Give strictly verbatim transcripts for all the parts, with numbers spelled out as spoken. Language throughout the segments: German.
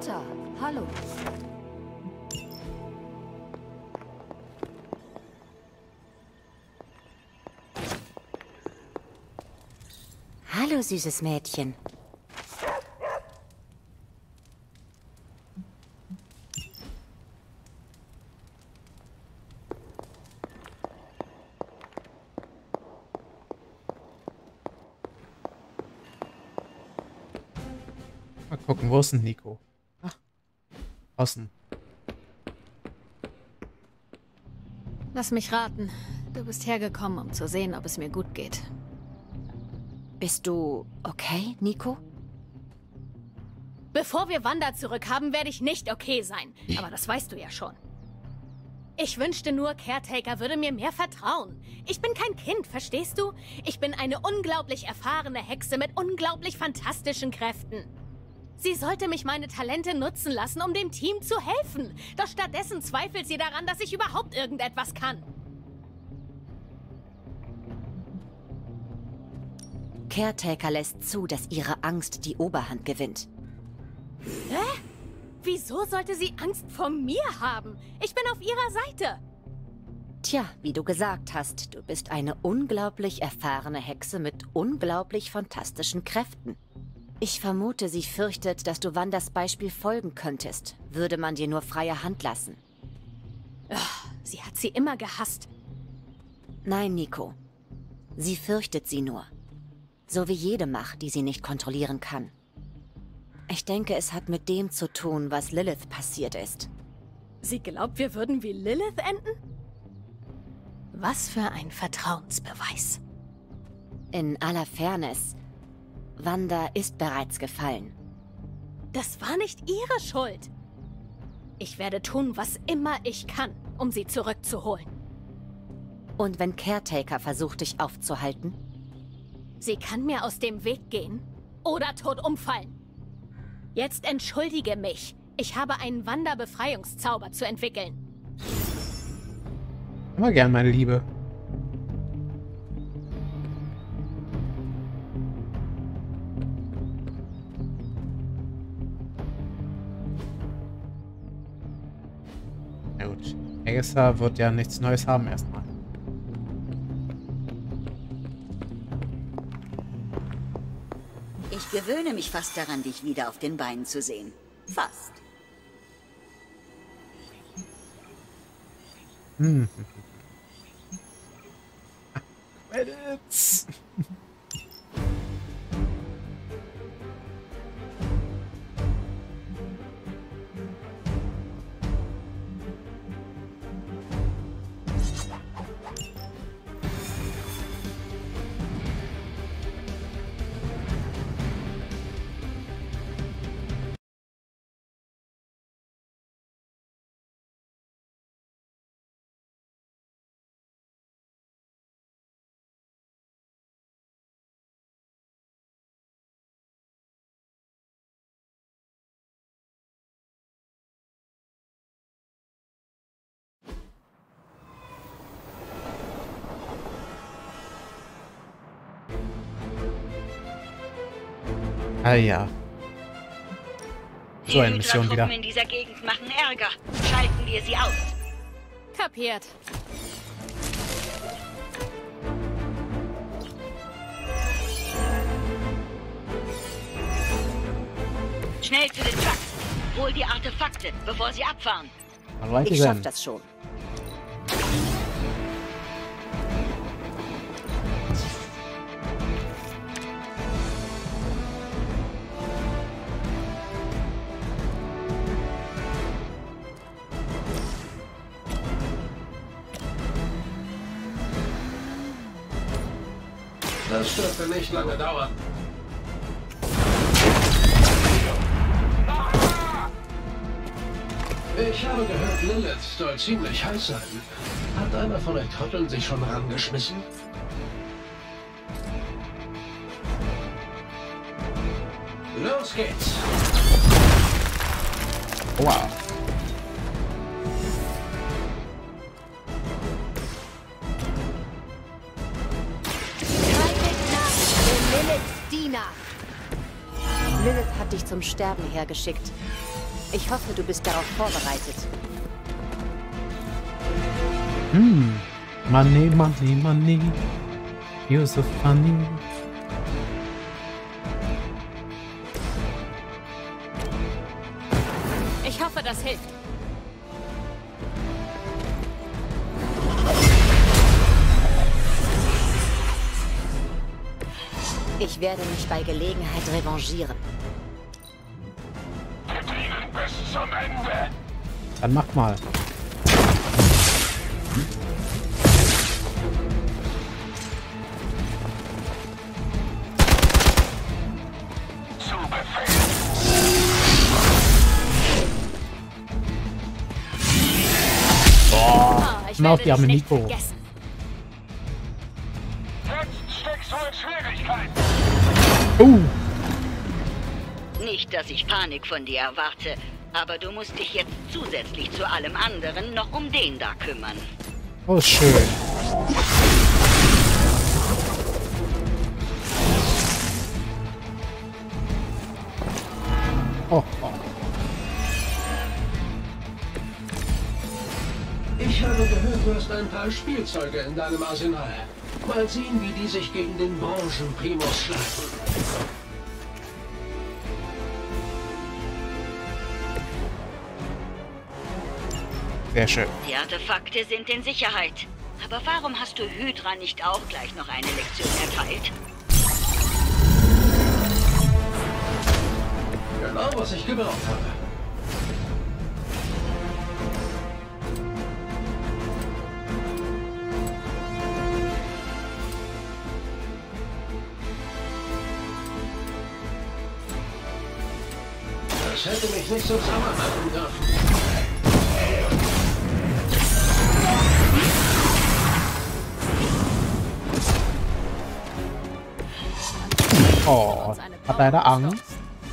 Hunter, hallo. Hallo, süßes Mädchen. Mal gucken, wo ist denn Nico? Ach, außen. Lass mich raten. Du bist hergekommen, um zu sehen, ob es mir gut geht. Bist du okay, Nico? Bevor wir Wanda zurückhaben, werde ich nicht okay sein. Aber das weißt du ja schon. Ich wünschte nur, Caretaker würde mir mehr vertrauen. Ich bin kein Kind, verstehst du? Ich bin eine unglaublich erfahrene Hexe mit unglaublich fantastischen Kräften. Sie sollte mich meine Talente nutzen lassen, um dem Team zu helfen. Doch stattdessen zweifelt sie daran, dass ich überhaupt irgendetwas kann. Caretaker lässt zu, dass ihre Angst die Oberhand gewinnt. Hä? Wieso sollte sie Angst vor mir haben? Ich bin auf ihrer Seite. Tja, wie du gesagt hast, du bist eine unglaublich erfahrene Hexe mit unglaublich fantastischen Kräften. Ich vermute, sie fürchtet, dass du Wandas Beispiel folgen könntest, würde man dir nur freie Hand lassen. Ugh, sie hat sie immer gehasst. Nein, Nico. Sie fürchtet sie nur. So wie jede Macht, die sie nicht kontrollieren kann. Ich denke, es hat mit dem zu tun, was Lilith passiert ist. Sie glaubt, wir würden wie Lilith enden? Was für ein Vertrauensbeweis. In aller Fairness, Wanda ist bereits gefallen. Das war nicht ihre Schuld. Ich werde tun, was immer ich kann, um sie zurückzuholen. Und wenn Caretaker versucht, dich aufzuhalten? Sie kann mir aus dem Weg gehen oder tot umfallen. Jetzt entschuldige mich. Ich habe einen Wanda-Befreiungszauber zu entwickeln. Immer gern, meine Liebe. Na gut. Agatha wird ja nichts Neues haben erstmal. Ich gewöhne mich fast daran, dich wieder auf den Beinen zu sehen. Fast. Hm. Credits. Ah ja. So eine Mission wieder. Die Hydra-Truppen in dieser Gegend machen Ärger. Schalten wir sie aus. Kapiert. Schnell zu den Trucks. Hol die Artefakte, bevor sie abfahren. Ich schaff das schon. Das dürfte nicht lange dauern. Ich habe gehört, Lilith soll ziemlich heiß sein. Hat einer von euch Trotteln sich schon rangeschmissen? Los geht's! Wow. Lilith hat dich zum Sterben hergeschickt. Ich hoffe, du bist darauf vorbereitet. Hm. Money, money, money. You're so funny. Ich hoffe, das hilft. Ich werde mich bei Gelegenheit revanchieren. Bis zum Ende. Dann mach mal. Zu Befehl. Boah. Oh, ich Na, auf werde die arme dich nicht Nico. vergessen. Jetzt steckst du in Schwierigkeiten. Oh. Nicht, dass ich Panik von dir erwarte, aber du musst dich jetzt zusätzlich zu allem anderen noch um den da kümmern. Oh, schön. Oh, oh. Ich habe gehört, du hast ein paar Spielzeuge in deinem Arsenal. Mal sehen, wie die sich gegen den Branchenprimus schlagen. Sehr schön. Die Artefakte sind in Sicherheit. Aber warum hast du Hydra nicht auch gleich noch eine Lektion erteilt? Genau, was ich gebraucht habe. Das hätte mich nicht so sauer machen dürfen. Oh, hat er da Angst?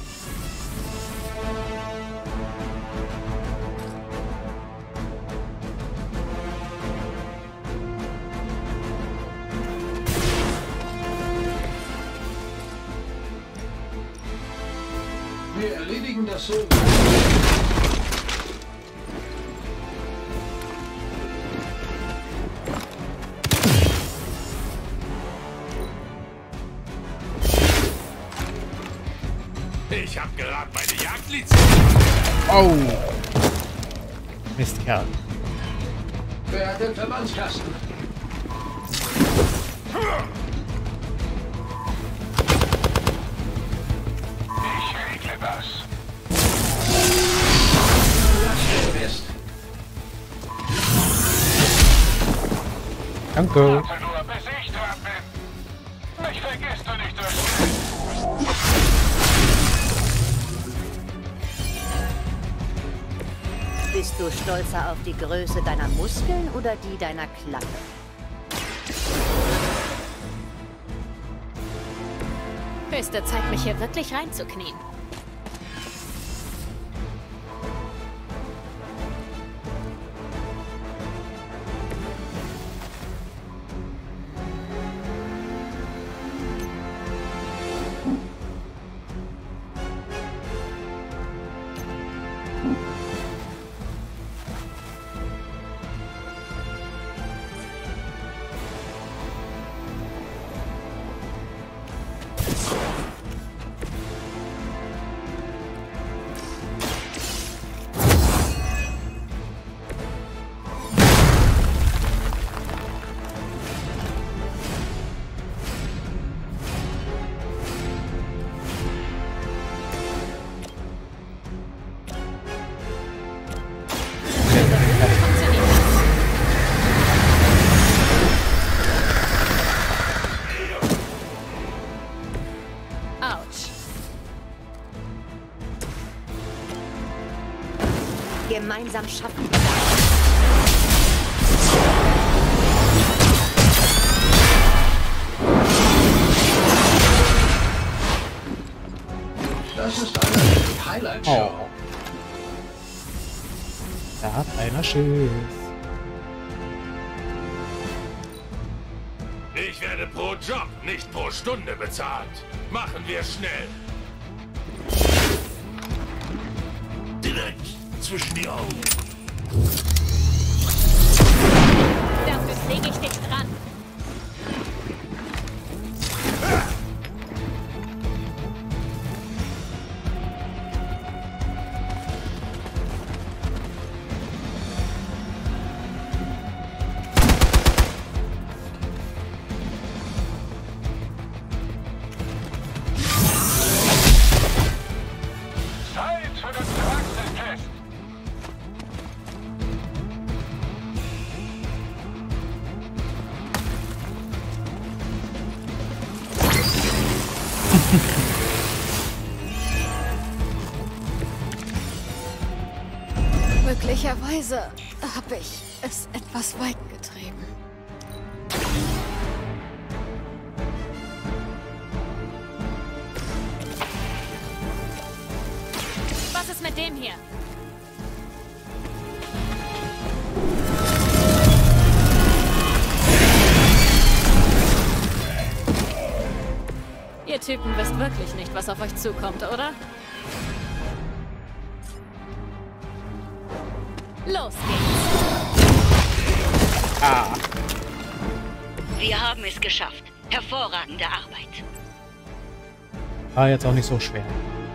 Wir erledigen das so. Ich hab gerade meine Jagdlizenz. Oh. Mistkerl. Wer hat den Verbandskasten? Ich regle das. Lass den Mist. Danke. Warte nur, bis ich dran bin. Mich vergisst du nicht durch. Bist du stolzer auf die Größe deiner Muskeln oder die deiner Klappe? Höchste Zeit, mich hier wirklich reinzuknien. Gemeinsam schaffen. Das ist eine Highlight-Show. Oh. Da hat einer Schiss. Ich werde pro Job, nicht pro Stunde bezahlt. Machen wir schnell. Direkt zwischen die Augen. Dafür lege ich dich dran. Möglicherweise habe ich es etwas weit getrieben. Was ist mit dem hier? Ihr Typen wisst wirklich nicht, was auf euch zukommt, oder? Los geht's. Ah. Wir haben es geschafft. Hervorragende Arbeit. War jetzt auch nicht so schwer.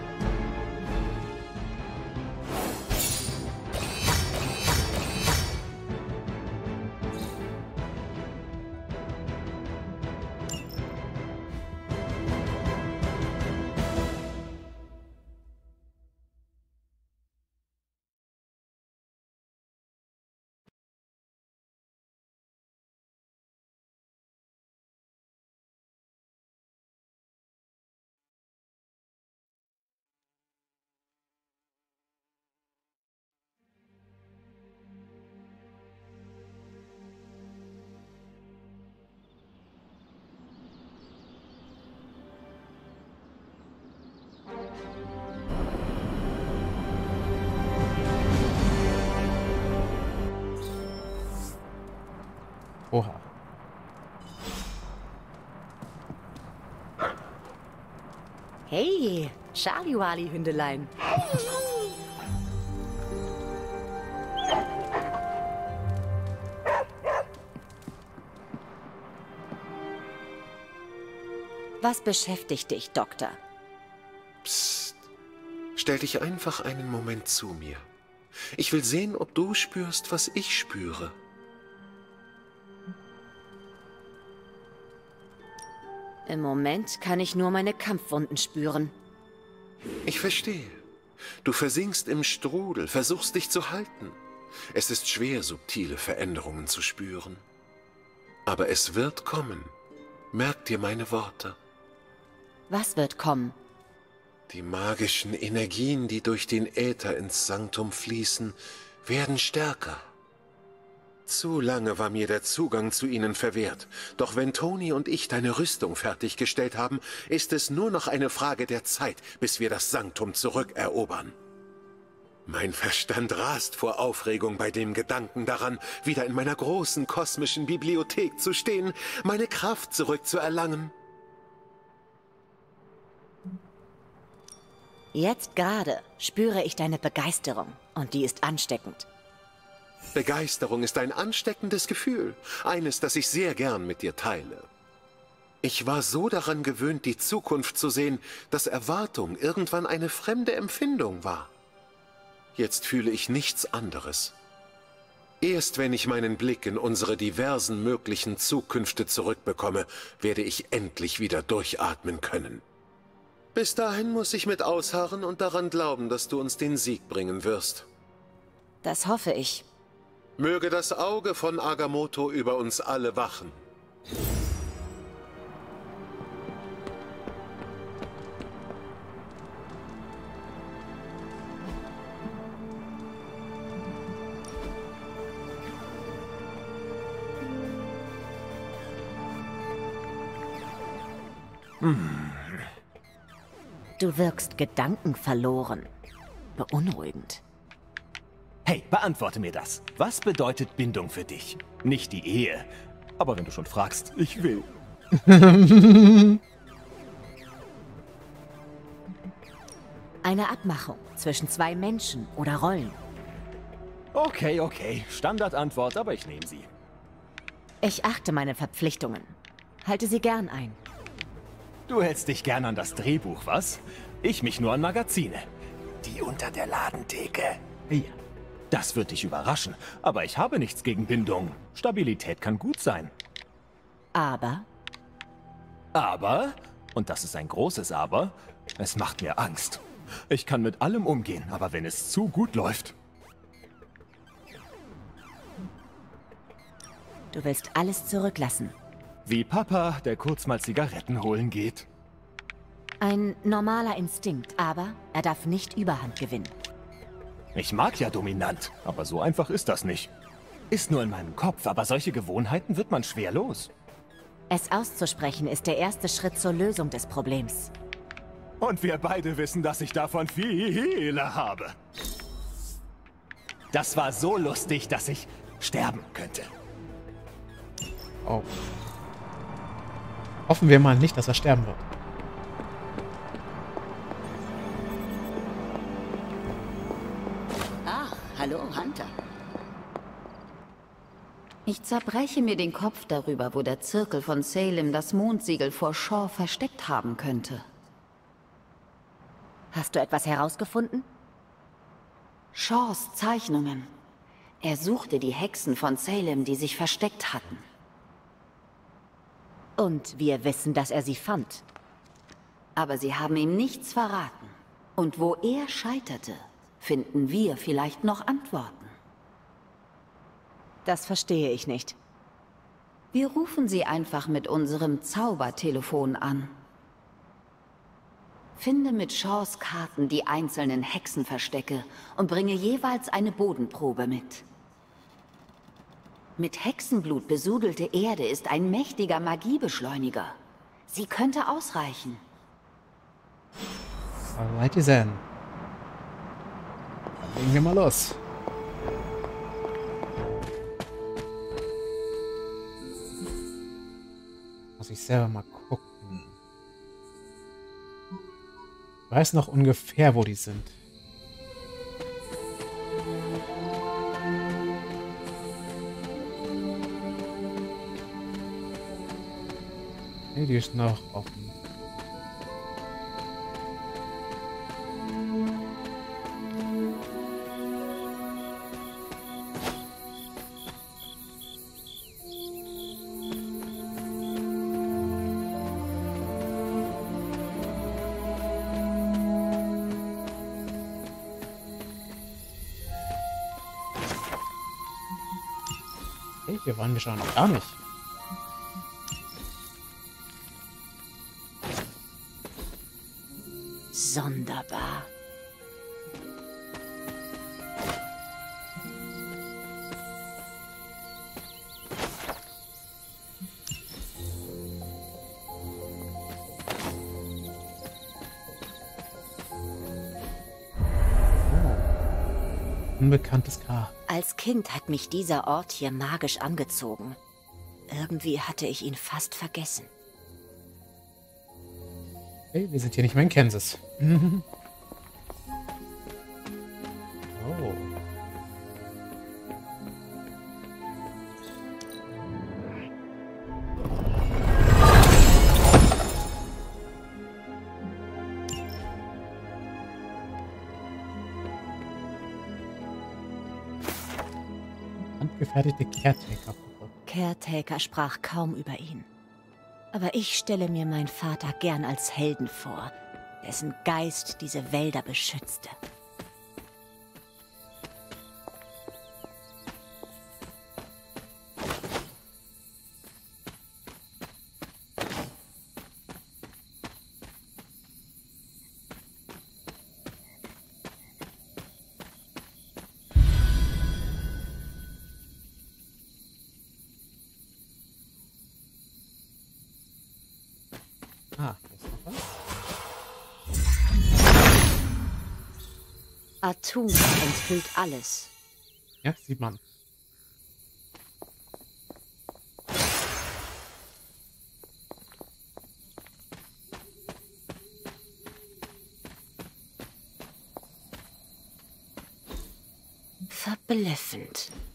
Oha. Hey, Charlie Wali Hündelein. Was beschäftigt dich, Doktor? Psst. Stell dich einfach einen Moment zu mir. Ich will sehen, ob du spürst, was ich spüre. Im Moment kann ich nur meine Kampfwunden spüren. Ich verstehe. Du versinkst im Strudel, versuchst dich zu halten. Es ist schwer, subtile Veränderungen zu spüren. Aber es wird kommen. Merk dir meine Worte. Was wird kommen? Die magischen Energien, die durch den Äther ins Sanktum fließen, werden stärker. Zu lange war mir der Zugang zu ihnen verwehrt. Doch wenn Toni und ich deine Rüstung fertiggestellt haben, ist es nur noch eine Frage der Zeit, bis wir das Sanktum zurückerobern. Mein Verstand rast vor Aufregung bei dem Gedanken daran, wieder in meiner großen kosmischen Bibliothek zu stehen, meine Kraft zurückzuerlangen. Jetzt gerade spüre ich deine Begeisterung und die ist ansteckend. Begeisterung ist ein ansteckendes Gefühl, eines, das ich sehr gern mit dir teile. Ich war so daran gewöhnt, die Zukunft zu sehen, dass Erwartung irgendwann eine fremde Empfindung war. Jetzt fühle ich nichts anderes. Erst wenn ich meinen Blick in unsere diversen möglichen Zukünfte zurückbekomme, werde ich endlich wieder durchatmen können. Bis dahin muss ich mit ausharren und daran glauben, dass du uns den Sieg bringen wirst. Das hoffe ich. Möge das Auge von Agamotto über uns alle wachen. Du wirkst gedankenverloren. Beunruhigend. Hey, beantworte mir das. Was bedeutet Bindung für dich? Nicht die Ehe. Aber wenn du schon fragst, ich will. Eine Abmachung zwischen zwei Menschen oder Rollen. Okay, okay. Standardantwort, aber ich nehme sie. Ich achte meine Verpflichtungen. Halte sie gern ein. Du hältst dich gern an das Drehbuch, was? Ich mich nur an Magazine. Die unter der Ladentheke. Ja. Das wird dich überraschen, aber ich habe nichts gegen Bindung. Stabilität kann gut sein. Aber? Aber, und das ist ein großes Aber, es macht mir Angst. Ich kann mit allem umgehen, aber wenn es zu gut läuft... Du willst alles zurücklassen. Wie Papa, der kurz mal Zigaretten holen geht. Ein normaler Instinkt, aber er darf nicht Überhand gewinnen. Ich mag ja dominant, aber so einfach ist das nicht. Ist nur in meinem Kopf, aber solche Gewohnheiten wird man schwer los. Es auszusprechen ist der erste Schritt zur Lösung des Problems. Und wir beide wissen, dass ich davon viele habe. Das war so lustig, dass ich sterben könnte. Oh. Hoffen wir mal nicht, dass er sterben wird. Ach, hallo, Hunter. Ich zerbreche mir den Kopf darüber, wo der Zirkel von Salem das Mondsiegel vor Shaw versteckt haben könnte. Hast du etwas herausgefunden? Shaws Zeichnungen. Er suchte die Hexen von Salem, die sich versteckt hatten. Und wir wissen, dass er sie fand. Aber sie haben ihm nichts verraten. Und wo er scheiterte, finden wir vielleicht noch Antworten. Das verstehe ich nicht. Wir rufen sie einfach mit unserem Zaubertelefon an. Finde mit Shaws Karten die einzelnen Hexenverstecke und bringe jeweils eine Bodenprobe mit. Mit Hexenblut besudelte Erde ist ein mächtiger Magiebeschleuniger. Sie könnte ausreichen. Alrighty then. Dann legen wir mal los. Muss ich selber mal gucken. Ich weiß noch ungefähr, wo die sind. Nee, die ist noch offen. Hey, hier waren wir schon noch gar nicht. Sonderbar. Oh. Unbekanntes Grab. Als Kind hat mich dieser Ort hier magisch angezogen. Irgendwie hatte ich ihn fast vergessen. Hey, wir sind hier nicht mehr in Kansas. Oh. Handgefertigte Caretaker-Puppe. Caretaker sprach kaum über ihn. Aber ich stelle mir meinen Vater gern als Helden vor, dessen Geist diese Wälder beschützte. Ah, hier ist noch was. Atum enthüllt alles. Ja, sieht man. Verblüffend.